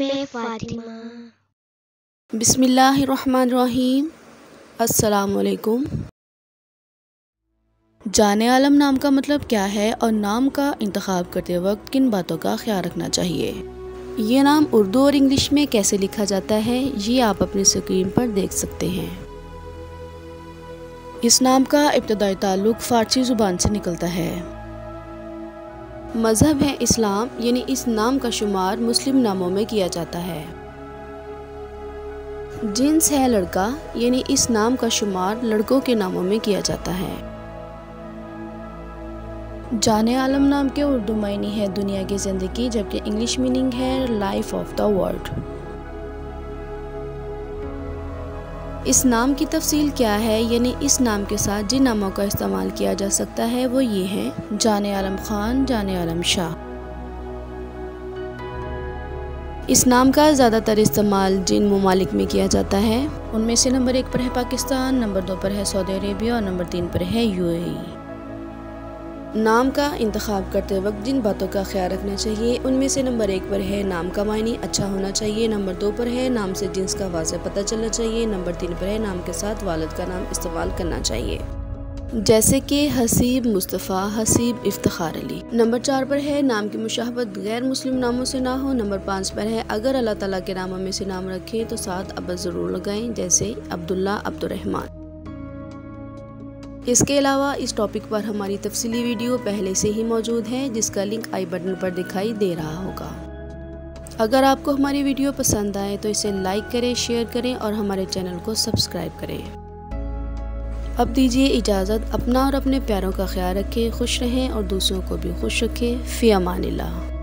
मैं फ़ातिमा। बिस्मिल्लाहिर्रहमानिर्रहीम। अस्सलामुअलैकुम। जाने आलम नाम का मतलब क्या है और नाम का इंतखाब करते वक्त किन बातों का ख्याल रखना चाहिए? ये नाम उर्दू और इंग्लिश में कैसे लिखा जाता है, ये आप अपनी स्क्रीन पर देख सकते हैं। इस नाम का इब्तदाई ताल्लुक फ़ारसी ज़ुबान से निकलता है। मज़हब है इस्लाम, यानी इस नाम का शुमार मुस्लिम नामों में किया जाता है। जिन्स है लड़का, यानी इस नाम का शुमार लड़कों के नामों में किया जाता है। जाने आलम नाम के उर्दू मायने है दुनिया की ज़िंदगी, जबकि इंग्लिश मीनिंग है लाइफ ऑफ द वर्ल्ड। इस नाम की तफसील क्या है, यानी इस नाम के साथ जिन नामों का इस्तेमाल किया जा सकता है वो ये हैं: जाने आलम खान, जाने आलम शाह। इस नाम का ज़्यादातर इस्तेमाल जिन ममालिक में किया जाता है उनमें से नंबर 1 पर है पाकिस्तान, नंबर 2 पर है सऊदी अरेबिया और नंबर 3 पर है यूएई। नाम का इंतखाब करते वक्त जिन बातों का ख्याल रखना चाहिए उनमें से नंबर 1 पर है नाम का मायने अच्छा होना चाहिए, नंबर 2 पर है नाम से जिन्स का वाज़ेह पता चलना चाहिए, नंबर 3 पर है नाम के साथ वालिद का नाम इस्तेमाल करना चाहिए, जैसे कि हसीब मुस्तफ़ा, हसीब इफ्तिखार अली। नंबर 4 पर है नाम की मुशाहबत गैर मुस्लिम नामों से ना हो। नंबर 5 पर है अगर अल्लाह ताला के नामों में से नाम रखें तो साथ अब ज़रूर लगाएं, जैसे अब्दुल्ला, अब्दुर्रहमान। इसके अलावा इस टॉपिक पर हमारी तफसीली वीडियो पहले से ही मौजूद है, जिसका लिंक आई बटन पर दिखाई दे रहा होगा। अगर आपको हमारी वीडियो पसंद आए तो इसे लाइक करें, शेयर करें और हमारे चैनल को सब्सक्राइब करें। अब दीजिए इजाज़त। अपना और अपने प्यारों का ख्याल रखें, खुश रहें और दूसरों को भी खुश रखें। फ़ी अमानिल्लाह।